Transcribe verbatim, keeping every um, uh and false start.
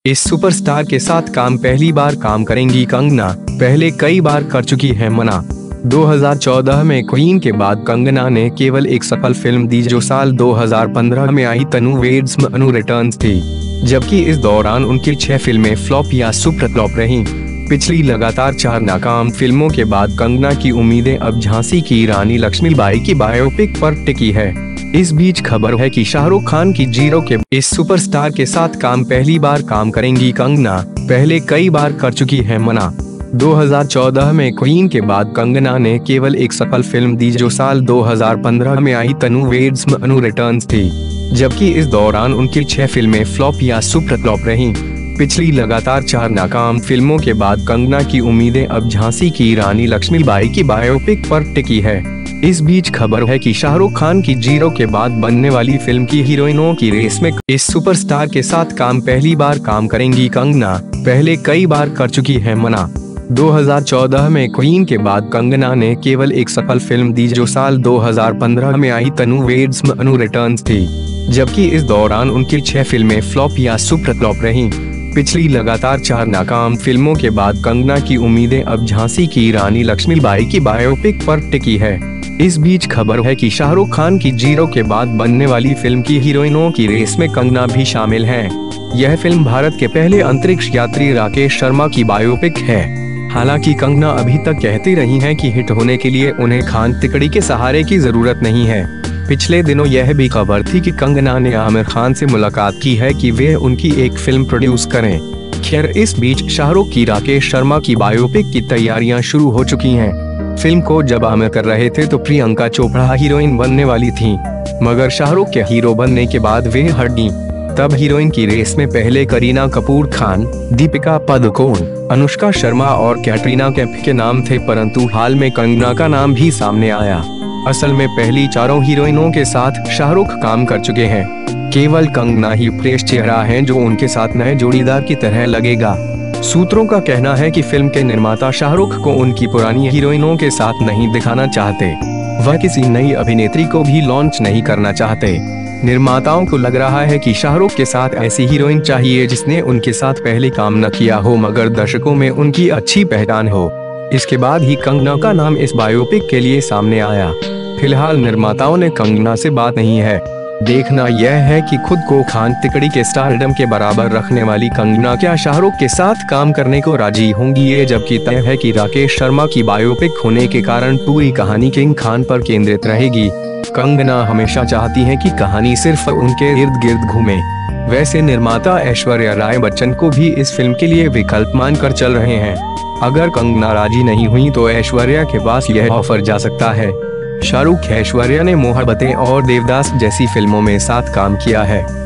इस सुपरस्टार के साथ काम पहली बार काम करेंगी कंगना, पहले कई बार कर चुकी है मना। दो हज़ार चौदह में क्वीन के बाद कंगना ने केवल एक सफल फिल्म दी जो साल दो हज़ार पंद्रह में आई, तनु वेड्स मनु रिटर्न्स थी, जबकि इस दौरान उनकी छह फिल्में फ्लॉप या सुपर फ्लॉप रहीं। पिछली लगातार चार नाकाम फिल्मों के बाद कंगना की उम्मीदें अब झांसी की रानी लक्ष्मीबाई की बायोपिक पर टिकी है। इस बीच खबर है कि शाहरुख खान की जीरो के इस सुपरस्टार के साथ काम पहली बार काम करेंगी कंगना, पहले कई बार कर चुकी है मना। दो हज़ार चौदह में क्वीन के बाद कंगना ने केवल एक सफल फिल्म दी जो साल दो हज़ार पंद्रह में आई, तनु वेड्स मनु रिटर्न्स थी, जबकि इस दौरान उनकी छह फिल्में फ्लॉप या सुपर फ्लॉप रहीं। पिछली लगातार चार नाकाम फिल्मों के बाद कंगना की उम्मीदें अब झांसी की रानी लक्ष्मीबाई की बायोपिक पर टिकी है। इस बीच खबर है कि शाहरुख खान की जीरो के बाद बनने वाली फिल्म की हीरोइनों की रेस में इस सुपरस्टार के साथ काम पहली बार काम करेंगी कंगना, पहले कई बार कर चुकी है मना। दो हज़ार चौदह में क्वीन के बाद कंगना ने केवल एक सफल फिल्म दी जो साल दो हज़ार पंद्रह में आई, तनु वेड्स मनु रिटर्न्स थी, जबकि इस दौरान उनकी छह फिल्में फ्लॉप या सुपर फ्लॉप रहीं। पिछली लगातार चार नाकाम फिल्मों के बाद कंगना की उम्मीदें अब झांसी की रानी लक्ष्मीबाई की बायोपिक पर टिकी है। इस बीच खबर है कि शाहरुख खान की जीरो के बाद बनने वाली फिल्म की हीरोइनों की रेस में कंगना भी शामिल हैं। यह फिल्म भारत के पहले अंतरिक्ष यात्री राकेश शर्मा की बायोपिक है। हालांकि कंगना अभी तक कहती रही हैं कि हिट होने के लिए उन्हें खान तिकड़ी के सहारे की जरूरत नहीं है। पिछले दिनों यह भी खबर थी कि कंगना ने आमिर खान से मुलाकात की है कि वे उनकी एक फिल्म प्रोड्यूस करें। खैर, इस बीच शाहरुख की राकेश शर्मा की बायोपिक की तैयारियां शुरू हो चुकी हैं। फिल्म को जब आमिर कर रहे थे तो प्रियंका चोपड़ा हीरोइन बनने वाली थीं, मगर शाहरुख के हीरो बनने के बाद वे हट गईं। तब हीरोइन की रेस में पहले करीना कपूर खान, दीपिका पादुकोण, अनुष्का शर्मा और कैटरीना कैफ के नाम थे, परंतु हाल में कंगना का नाम भी सामने आया। असल में पहली चारों हीरोइनों के साथ शाहरुख काम कर चुके हैं। केवल कंगना ही फ्रेश चेहरा है जो उनके साथ नए जोड़ीदार की तरह लगेगा। सूत्रों का कहना है कि फिल्म के निर्माता शाहरुख को उनकी पुरानी हीरोइनों के साथ नहीं दिखाना चाहते, वह किसी नई अभिनेत्री को भी लॉन्च नहीं करना चाहते। निर्माताओं को लग रहा है कि शाहरुख के साथ ऐसी हीरोइन चाहिए जिसने उनके साथ पहले काम न किया हो मगर दर्शकों में उनकी अच्छी पहचान हो। इसके बाद ही कंगना का नाम इस बायोपिक के लिए सामने आया। फिलहाल निर्माताओं ने कंगना से बात नहीं है। देखना यह है कि खुद को खान तिकड़ी के स्टारडम के बराबर रखने वाली कंगना क्या शाहरुख के साथ काम करने को राजी होंगी। ये जबकि तय है कि राकेश शर्मा की बायोपिक होने के कारण पूरी कहानी किंग खान पर केंद्रित रहेगी। कंगना हमेशा चाहती हैं कि कहानी सिर्फ उनके इर्द गिर्द घूमे। वैसे निर्माता ऐश्वर्या राय बच्चन को भी इस फिल्म के लिए विकल्प मानकर चल रहे हैं। अगर कंगना राजी नहीं हुई तो ऐश्वर्या के पास यह ऑफर जा सकता है। शाहरुख ऐश्वर्या ने मोहब्बतें और देवदास जैसी फिल्मों में साथ काम किया है।